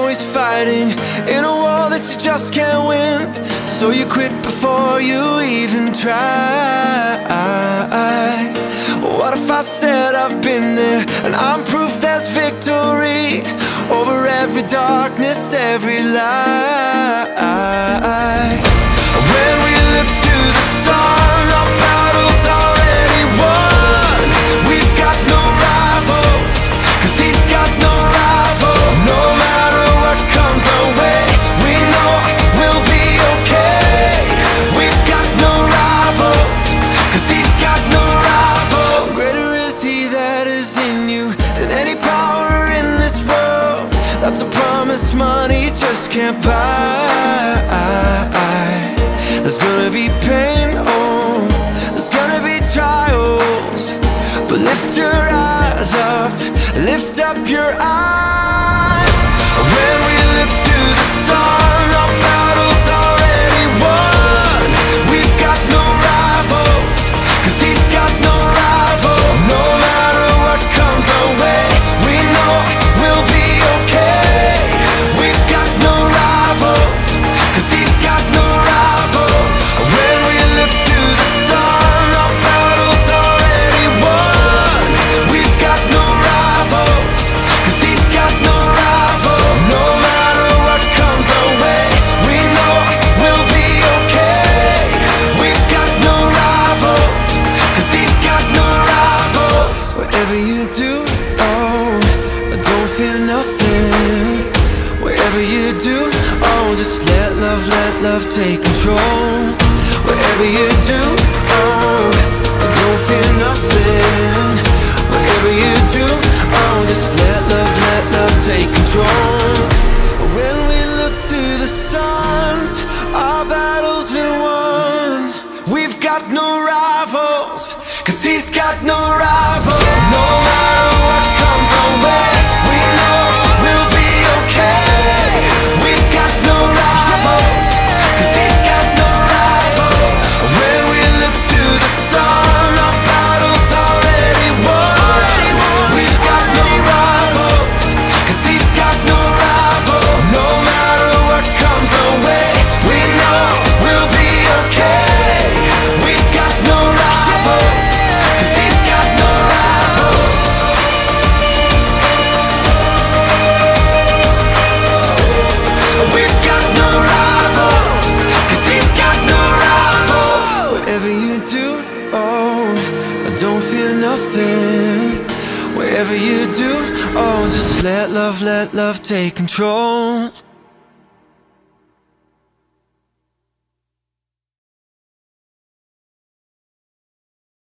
always fighting in a war that you just can't win. So you quit before you even try. What if I said I've been there and I'm proof there's victory over every darkness, every lie? When we look to the sun, our battle's already won. We've got no rivals, 'cause he's got no rival. No matter what comes our way, we know we'll be okay. We've got no rivals, 'cause he's got no rivals. Greater is he that is in you than any power in this world. That's a promise money just can't buy. There's gonna be pain, oh, there's gonna be trials, but lift your eyes up, lift up your eyes. When we look to the sun, our battle's already won. We've got no rivals, 'cause he's got no rival. No matter what comes our way, we know we'll be okay. We've got no rivals, 'cause he's got no rivals. When we look to the sun, our battle's already won. We've got no rivals, 'cause he's got no rival. No matter what comes our way, we know we'll be okay. We've got no rivals, 'cause he's got no rivals. Whatever you do, oh, don't fear nothing. Whatever you do, oh, just let love take control. Whatever you do, oh, don't fear nothing. Whatever you do, oh, just let love take control. When we look to the sun, our battle's been won. We've got no rivals, 'cause he's got no rivals. No matter what comes our way, we know we'll be okay. We've got no rivals, 'cause he's got no rivals. When we look to the sun, our battle's already won. We've got no rivals, 'cause he's got no rival. No matter what comes our way, we know we'll be okay. We've got no rivals, 'cause he's got no rivals. We've got no rivals, 'cause he's got no rivals. Whatever you do, oh, don't fear nothing. Whatever you do, oh, just let love take control.